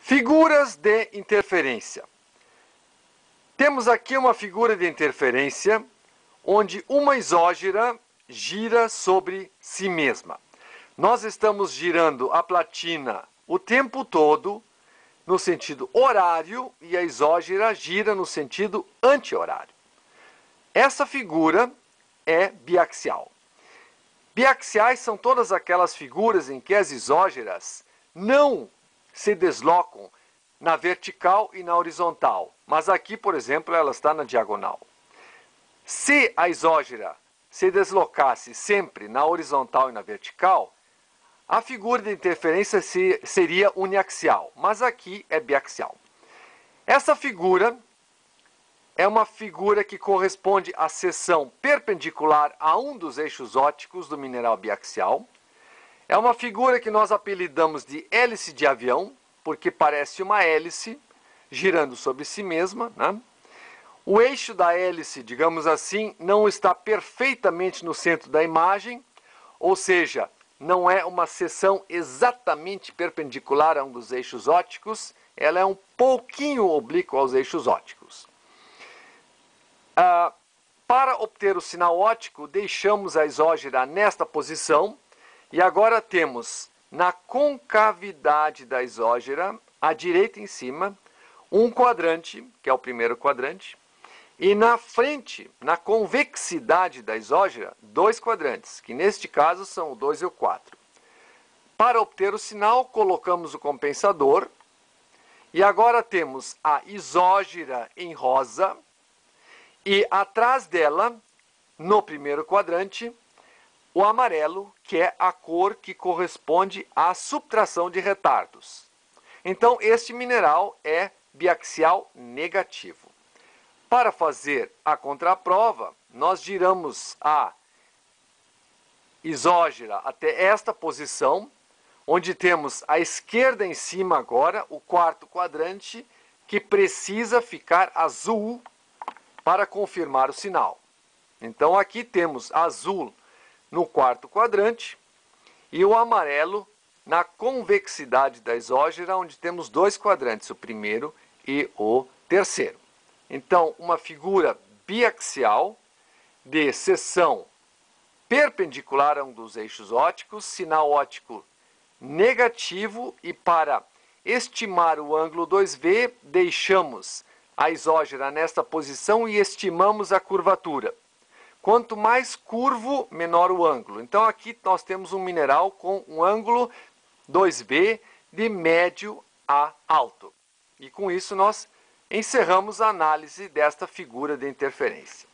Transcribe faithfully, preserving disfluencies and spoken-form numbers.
Figuras de interferência. Temos aqui uma figura de interferência onde uma isógera gira sobre si mesma. Nós estamos girando a platina o tempo todo no sentido horário e a isógera gira no sentido anti-horário. Essa figura é biaxial. Biaxiais são todas aquelas figuras em que as isógeras não se deslocam na vertical e na horizontal, mas aqui, por exemplo, ela está na diagonal. Se a isógera se deslocasse sempre na horizontal e na vertical, a figura de interferência seria uniaxial, mas aqui é biaxial. Essa figura é uma figura que corresponde à seção perpendicular a um dos eixos ópticos do mineral biaxial. É uma figura que nós apelidamos de hélice de avião, porque parece uma hélice girando sobre si mesma, né? O eixo da hélice, digamos assim, não está perfeitamente no centro da imagem, ou seja, não é uma seção exatamente perpendicular a um dos eixos ópticos, ela é um pouquinho oblíqua aos eixos ópticos. Ah, para obter o sinal óptico, deixamos a isógera nesta posição e agora temos na concavidade da isógera, à direita em cima, um quadrante, que é o primeiro quadrante, e na frente, na convexidade da isógera, dois quadrantes, que neste caso são o dois e o quatro. Para obter o sinal, colocamos o compensador, e agora temos a isógera em rosa, e atrás dela, no primeiro quadrante, o amarelo, que é a cor que corresponde à subtração de retardos. Então, este mineral é biaxial negativo. Para fazer a contraprova, nós giramos a isógera até esta posição, onde temos à esquerda em cima agora o quarto quadrante, que precisa ficar azul para confirmar o sinal. Então aqui temos azul no quarto quadrante e o amarelo na convexidade da isógera, onde temos dois quadrantes, o primeiro e o terceiro. Então, uma figura biaxial de seção perpendicular a um dos eixos ópticos, sinal óptico negativo, e para estimar o ângulo dois V, deixamos a isógera nesta posição e estimamos a curvatura. Quanto mais curvo, menor o ângulo. Então aqui nós temos um mineral com um ângulo dois V de médio a alto. E com isso nós encerramos a análise desta figura de interferência.